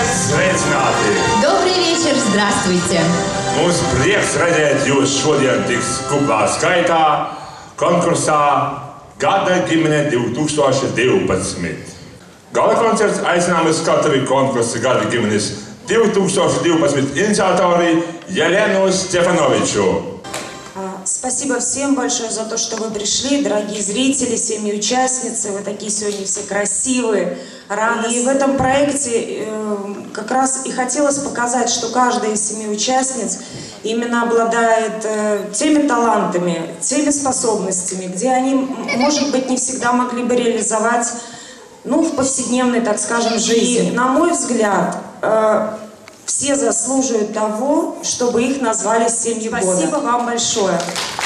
Sveicināti! Добрый вечер, здравствуйте! Mums prieks redzēt jūs šodien tik kuplā skaitā konkursā Gada ģimene 2012. Gala koncerts aicinām uz skatuvi konkursa Gada ģimenes 2012 инициаторы Елену Стефановичу. Спасибо всем большое за то, что вы пришли, дорогие зрители, семьи участницы. Вы такие сегодня все красивые, радостные. И в этом проекте как раз и хотелось показать, что каждая из семи участниц именно обладает теми талантами, теми способностями, где они, может быть, не всегда могли бы реализовать, в повседневной, так скажем, жизни. И, на мой взгляд, все заслуживают того, чтобы их назвали семьей года. Спасибо вам большое.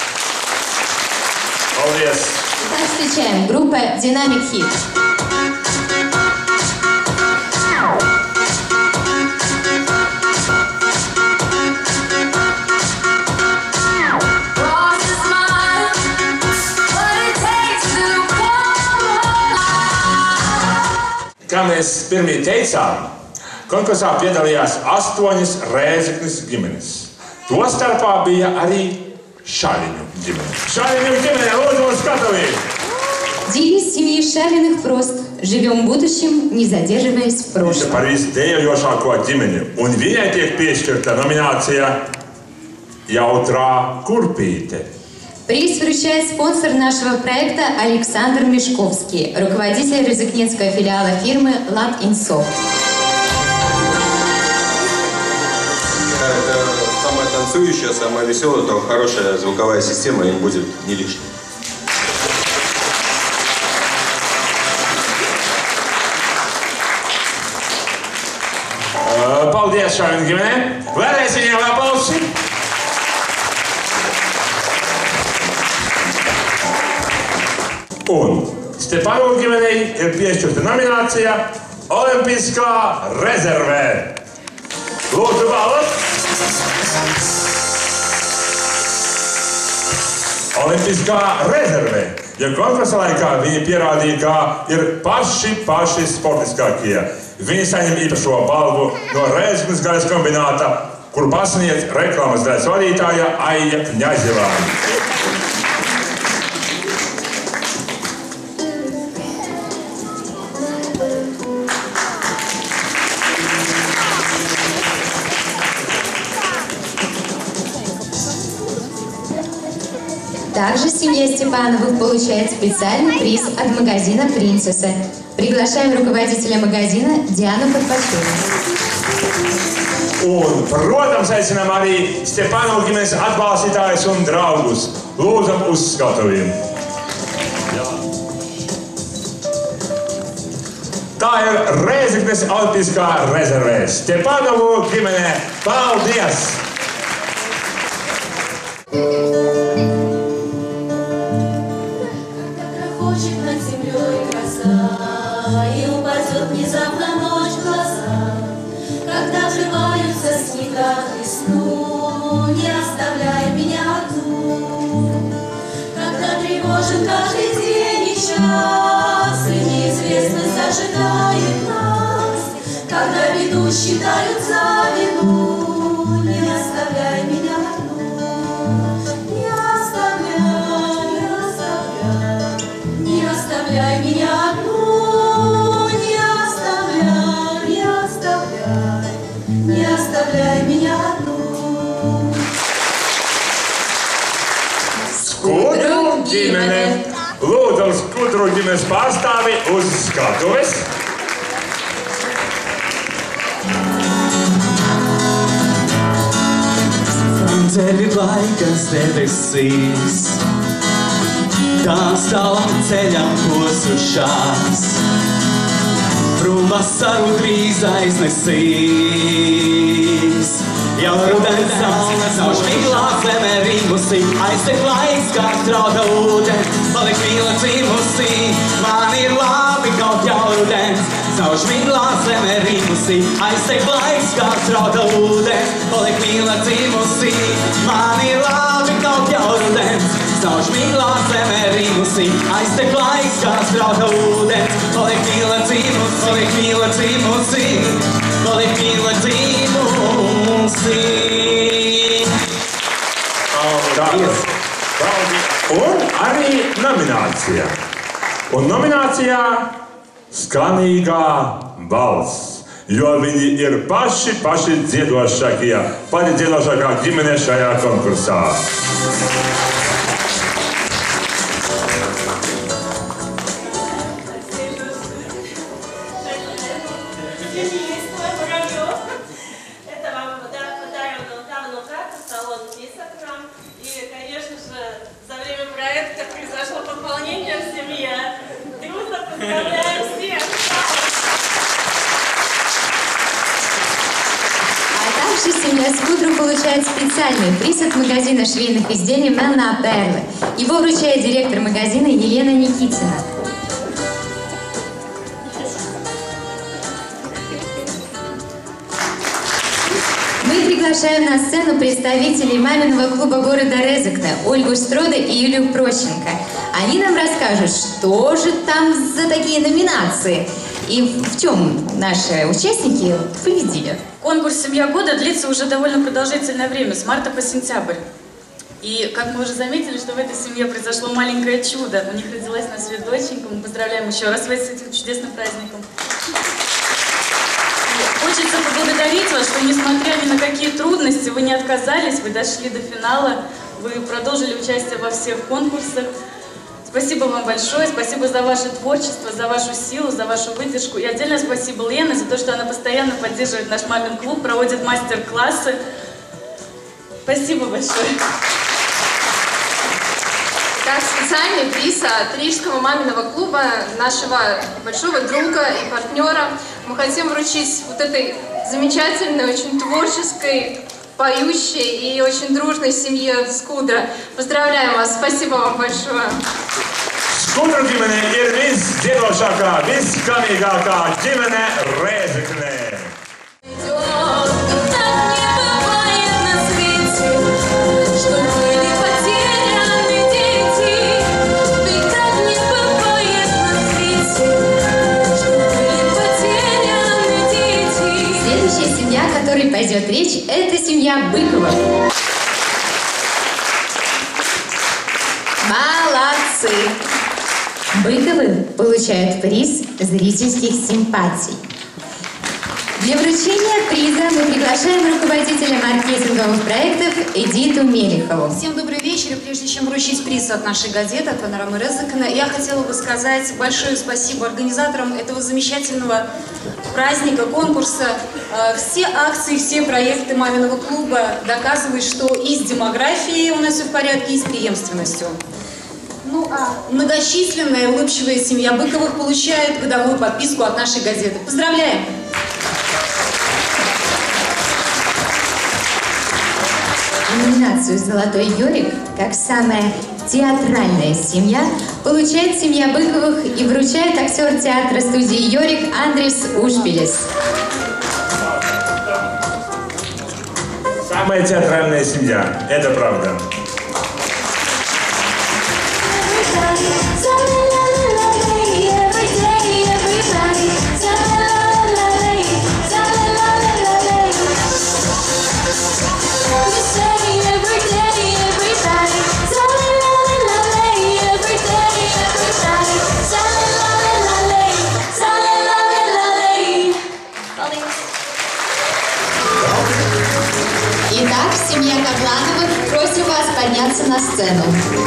Молодец. Итак, встречаем группа Dynamic Hit. Kā mēs pirmie teicām, konkursā piedalījās 8 Rēzeknes ģimenes. Tostarpā bija arī Šaliņu ģimene. Šaliņu ģimene, lūdzu, uz skatuvi! Девиз семьи Шалиных прост. Живем будущим, не задерживаясь в прошлом. Par visdejošāko ģimeni. Un viņai tiek piešķirta nominācija Jautrā kurpīte. Приз вручает спонсор нашего проекта Александр Мешковский, руководитель Резекненского филиала фирмы Lat Insoft. Это самая танцующая, самая веселая, то хорошая звуковая система им будет не лишней. Paldies šādien ģimenei. Vēlreiz viņiem aplausi. Un Stepanovu ģimenei ir piešķirta nominācija Olimpiskā rezervē. Lūdzu, balvas! Olimpiskā rezervē. Ja konkursa laikā viņi pierādīja, ka ir paši sportiskākie. Viņi saņem īpašo balvu no Rēzeknes gaļas kombināta, kur pasniedz reklāmas daļas vadītāja Aija Kņaževā. Также семья Степановых получает специальный приз от магазина «Принцесса». Приглашаем руководителя магазина Диану Подпачеву. Un, protams, aicinām arī Stepanovu ģimenes atbalstītājus un draugus. Lūdzam uz skatuviem. Tā ir Rēzeknes Olimpiskā rezervē. Stepanovu ģimene, paldies! И упадет внезапно ночь в глаза, когда врываются снега к весну, не оставляй меня одну. Когда тревожен каждый день и час, и неизвестность ожидает нас, когда беду считают за вину, не оставляй меня одну. Не оставляй, не оставляй, не оставляй меня одну. Не оставляй меня одну. Skudru ģimene. Lūdzu, Skudru ģimenes pārstāvi uz skatuves. Tevi laikas debesīs, tās tavam ceļam posušās. Prom vasaru drīz aiznesīs. Jau rudens saule caur šmiglās zemē rimusi, aiztek laiks kā strauta ūdens, paliek mīla dzimusi. Man ir labi kaut jau rudens, caur šmiglās zemē rimusi, aiztek laiks kā strauta ūdens, paliek mīla dzimusi. Man ir labi kaut jau rudens, caur šmiglās zemē rimusi, aiztek laiks kā strauta ūdens, paliek mīla dzimusi, paliek mīla dzimusi. palikt mīla dzīvusi. Un arī nominācija. Un nominācijā skanīgā balss. Jo viņi ir paši dziedošākie, pati dziedošākā ģimene šajā konkursā. Семья Скудро получает специальный приз от магазина швейных изделий «Мелна Перлы». Его вручает директор магазина Елена Никитина. Мы приглашаем на сцену представителей маминого клуба города Резекне Ольгу Штрода и Юлию Прощенко. Они нам расскажут, что же там за такие номинации и в чем наши участники победили. Конкурс «Семья года» длится уже довольно продолжительное время, с марта по сентябрь. И, как мы уже заметили, что в этой семье произошло маленькое чудо. У них родилась на свет доченька. Мы поздравляем еще раз с этим чудесным праздником. И хочется поблагодарить вас, что, несмотря ни на какие трудности, вы не отказались, вы дошли до финала, вы продолжили участие во всех конкурсах. Спасибо вам большое, спасибо за ваше творчество, за вашу силу, за вашу выдержку. И отдельное спасибо Лене за то, что она постоянно поддерживает наш мамин клуб, проводит мастер-классы. Спасибо большое. Как специальный приз от Рижского маминого клуба, нашего большого друга и партнера, мы хотим вручить вот этой замечательной, очень творческой, поющей и очень дружной семье Скудро. Поздравляем вас, спасибо вам большое. Skudro ģimene ir visdziedošākā, visskanīgākā ģimene Rēzeknē. Следующая семья, о которой пойдет речь, это семья Быковых. Молодцы! Быковы получают приз зрительских симпатий. Для вручения приза мы приглашаем руководителя маркетинговых проектов Эдиту Мелихову. Всем добрый вечер. И прежде чем вручить приз от нашей газеты, от Панорамы Резекне, я хотела бы сказать большое спасибо организаторам этого замечательного праздника, конкурса. Все акции, все проекты маминого клуба доказывают, что и с демографией у нас все в порядке, и с преемственностью. Ну а многочисленная улыбчивая семья Быковых получает годовую подписку от нашей газеты. Поздравляем! Номинацию «Золотой Йорик» как самая театральная семья получает семья Быковых и вручает актер театра студии «Йорик» Андрис Ушпилес. Самая театральная семья, это правда. Итак, семья Каблановых, просим вас подняться на сцену.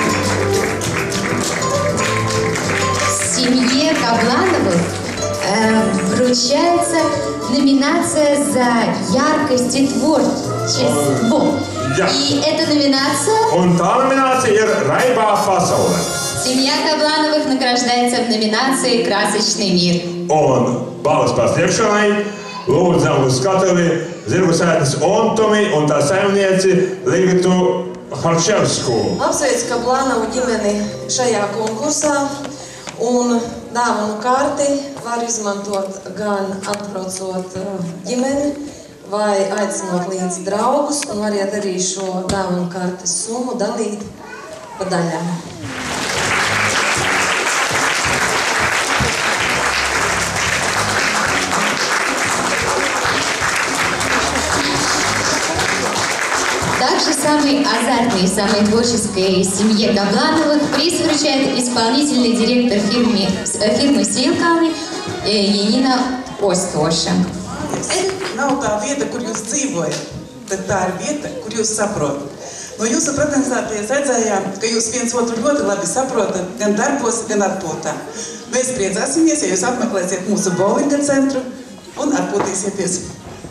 Семье Каблановых вручается номинация за яркость и творчество. И эта номинация... Un tā nominācija ir Raibā pasaule. Семья Каблановых награждается в номинации «Красочный мир». Un balvas pasniegšanai lūdzam uz skatuvi Zirgusētas Ontumi un tā saimnieci Ligitu Harčevsku. Apsveic Kablanovu ģimeni šajā konkursā, un dāvanu karti var izmantot gan atbraucot ģimeni vai aicinot līdz draugus, un variet arī šo dāvanu kartes summu dalīt pa daļām. самой азартной и самой творческой семье Габлановых приз вручает исполнительный директор фирмы Силкални Janina Ostoša. Nav tā vieta, kur jūs dzīvojat, tad tā ir vieta, kur jūs saprotat. No jūsu prezentācijas redzējām, ka jūs viens otru ļoti labi saprotat, gan darbos, gan atpūtā. Mēs priecāsimies, ja jūs apmeklēsiet mūsu bowlinga centru un atpūtīsieties.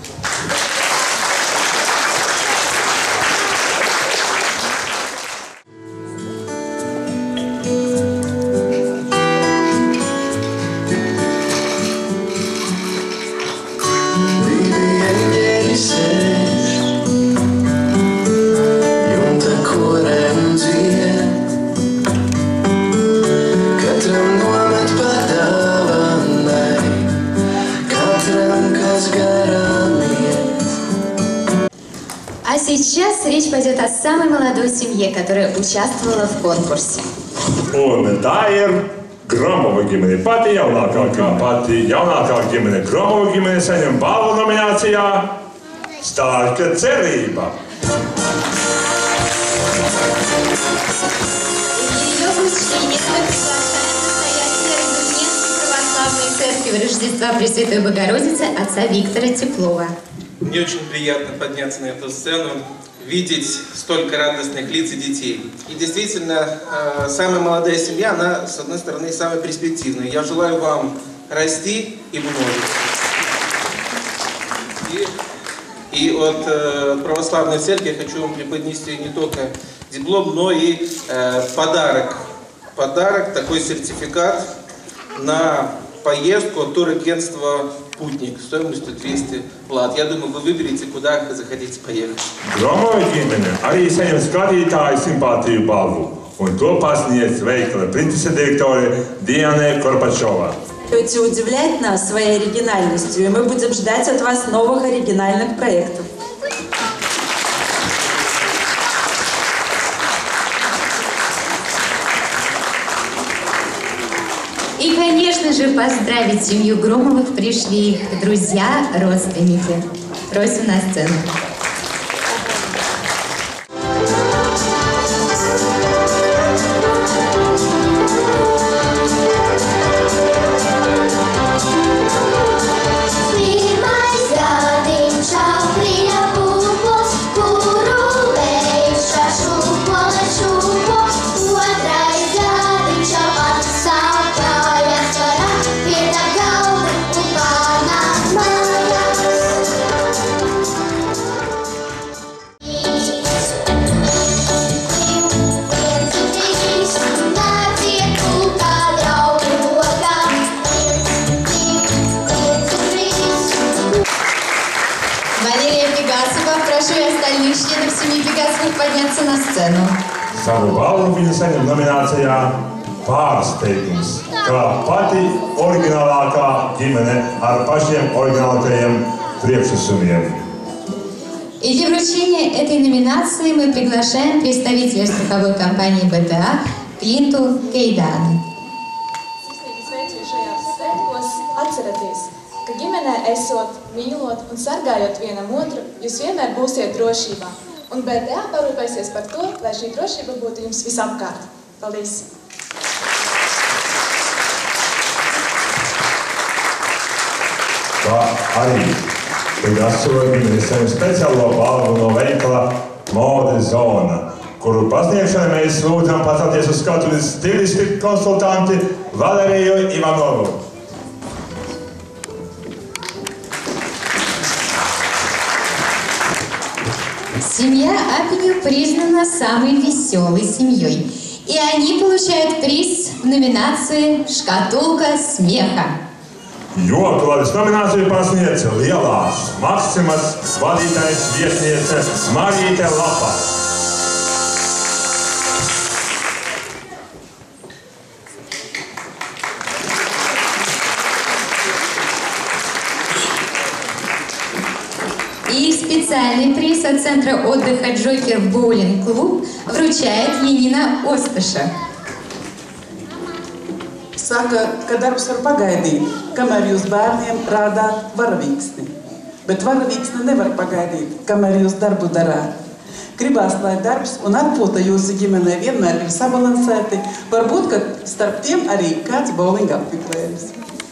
Сейчас речь пойдет о самой молодой семье, которая участвовала в конкурсе. Un tā ir Gromova ģimene. Pati jaunākā ģimene Gromova ģimene saņem balvu nominācijā Starka cerība. Ее вручение мы приглашаем настоятеля Православной Церкви Рождества Пресвятой Богородицы отца Виктора Теплова. Мне очень приятно подняться на эту сцену, видеть столько радостных лиц и детей. И действительно, самая молодая семья, она, с одной стороны, самая перспективная. Я желаю вам расти и множиться. И от Православной Церкви я хочу вам преподнести не только диплом, но и подарок. Подарок, такой сертификат на поездку от турагентства «Путник» стоимостью 200 лат. Я думаю, вы выберете, куда захотите поехать. Gromova ģimene arī saņem skatītāju simpātiju balvu, un to pasniedz veikala princese direktore Diana Korpačova. Будете удивлять нас своей оригинальностью, и мы будем ждать от вас новых оригинальных проектов. И, конечно же, поздравить семью Громовых пришли их друзья, родственники. Просим на сцену. Подняться на сцену. Savu balvu viņa saņem nominācijā Pārsteigums, kā pati oriģinālākā ģimene ar pašiem oriģinālākajiem priekšnesumiem. И для вручения этой номинации мы приглашаем представителя страховой компании БТА Клинту Кейдану. Atcerieties, ka ģimenē esot, mīlot un sargājot vienam otru, jūs vienmēr būsiet drošībā. Un BTA parūpēsies par to, lai šī drošība būtu jums visapkārt. Paldies! Kā arī Pigaso ģimene saņem speciālo balvu no veikala Mode Zona, kuru pasniegšanai mēs lūdzam pacelties uz skatuves stilisti konsultanti Valeriju Ivanovu. Семья Апеню признана самой веселой семьей. И они получают приз в номинации «Škatulka smieha». Joklades nomināciju pasniedz Lielās Maksimas vadītājs vietniece Marīte Lapa. И специальный приз от Центра отдыха «Джокер Боулинг Клуб» вручает Janina Ostoša. Saka, ka darbs var pagaidīt, kamēr jūs bērniem rādāt varavīksni. Bet varavīksni nevar pagaidīt, kamēr jūs darbu darāt. Gribās, lai darbs un atpūta jūsu ģimenē vienmēr ir sabalansēti. Varbūt, ka starp tiem arī kāds bowling apmeklējums.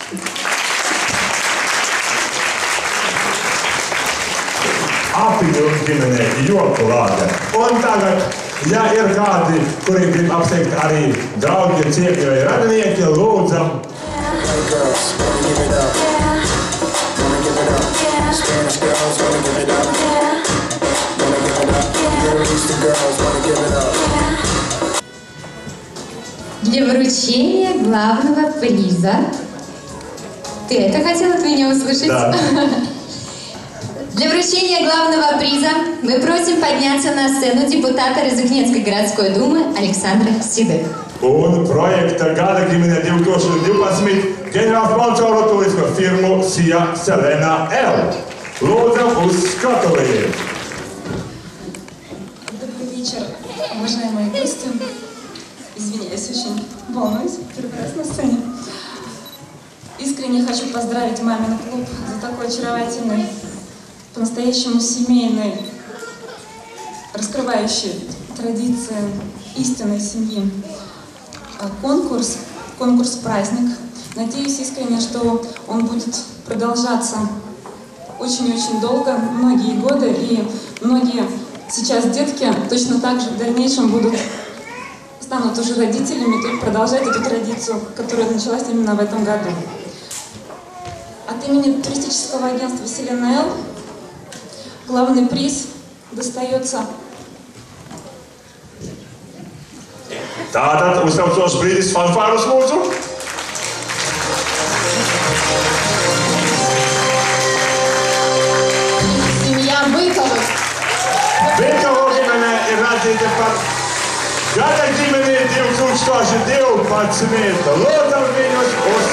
Apiņu ģimenē joku lāde. Un tagad, ja ir kādi, kuri grib apsveikt arī draugi, ciemi vai radinieki, lūdzam. Для вручения главного приза. Ты это хотел от меня услышать? Да. Для вручения главного приза мы просим подняться на сцену депутата Разыкненской городской думы Александра Седых. Un projekta gada ģimene 2012 ģenerālsponsoru turisma firmu Sia Selena L. Lūdzam uz skatuvi. Добрый вечер, уважаемые гости. Извиняюсь, очень волнуюсь, прекрасно на сцене. Искренне хочу поздравить «Мамин клуб» за такой очаровательный, по-настоящему семейный, раскрывающий традиции истинной семьи конкурс-праздник. Надеюсь искренне, что он будет продолжаться очень-очень долго, многие годы, и многие сейчас детки точно так же в дальнейшем станут уже родителями и продолжать эту традицию, которая началась именно в этом году. От имени туристического агентства «Селена Л» главный приз достается Tātad uztraucošs brīdis fanfārus lūdzu. Семья Быковых. Bikovu ģimene ir radzīta par gada ģimeni 2012. Lūdzam viņus uz...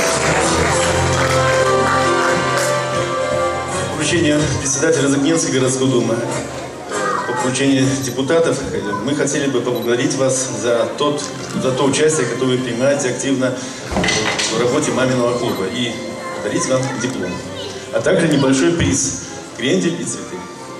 Поручение председателя Разыкненской городской думы. По поручению депутатов мы хотели бы поблагодарить вас за то участие, которое вы принимаете активно в работе «Маминого клуба», и подарить вам диплом. А также небольшой приз – крендель и цветы.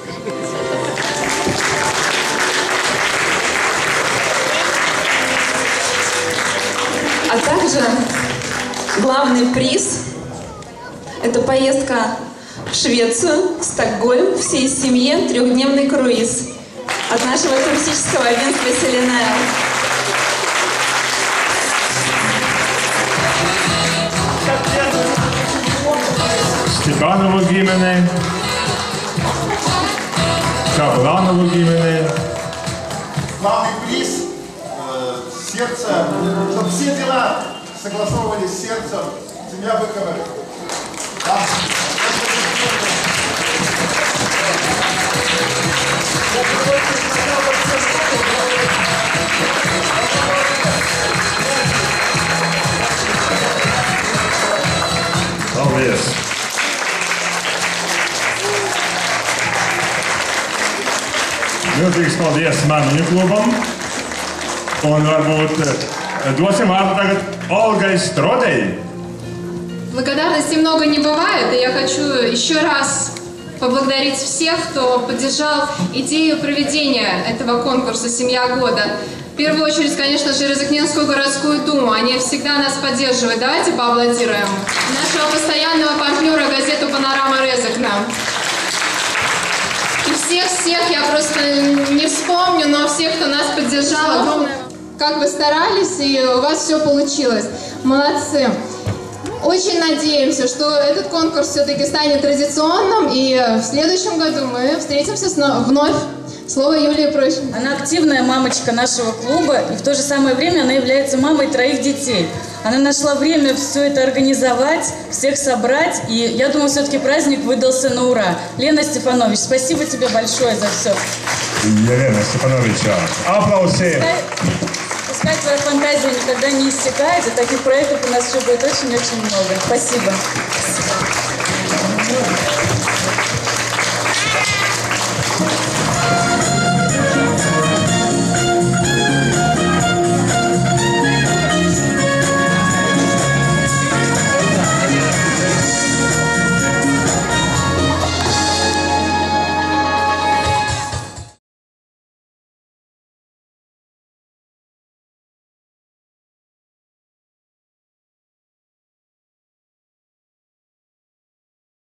А также главный приз – это поездка в Швецию, в Стокгольм, всей семье, 3-дневный круиз от нашего туристического агентства «Селена Л». Степанову ģimene, Капланову ģimene. Главный приз сердце, чтобы все дела согласовывались с сердцем. Семья Быковых. Paldies! Milzīgs paldies Māmiņu klubam. Un varbūt dosim vārdu tagad Olgai Strodei. Благодарности много не бывает, и я хочу еще раз поблагодарить всех, кто поддержал идею проведения этого конкурса «Семья года». В первую очередь, конечно же, Разыкненскую городскую думу. Они всегда нас поддерживают. Давайте поаплодируем. Нашего постоянного партнера газету «Панорама Резекна». И всех я просто не вспомню, но всех, кто нас поддержал, огромное. Как вы старались, и у вас все получилось. Молодцы. Очень надеемся, что этот конкурс все-таки станет традиционным, и в следующем году мы встретимся вновь. Слово Юлии Прощенко. Она активная мамочка нашего клуба, и в то же самое время она является мамой 3 детей. Она нашла время все это организовать, всех собрать, и я думаю, все-таки праздник выдался на ура. Лена Степанович, спасибо тебе большое за все. Елена Степановича, аплодисменты. Пускай твоя фантазия никогда не иссякает, и таких проектов у нас еще будет очень-очень много. Спасибо.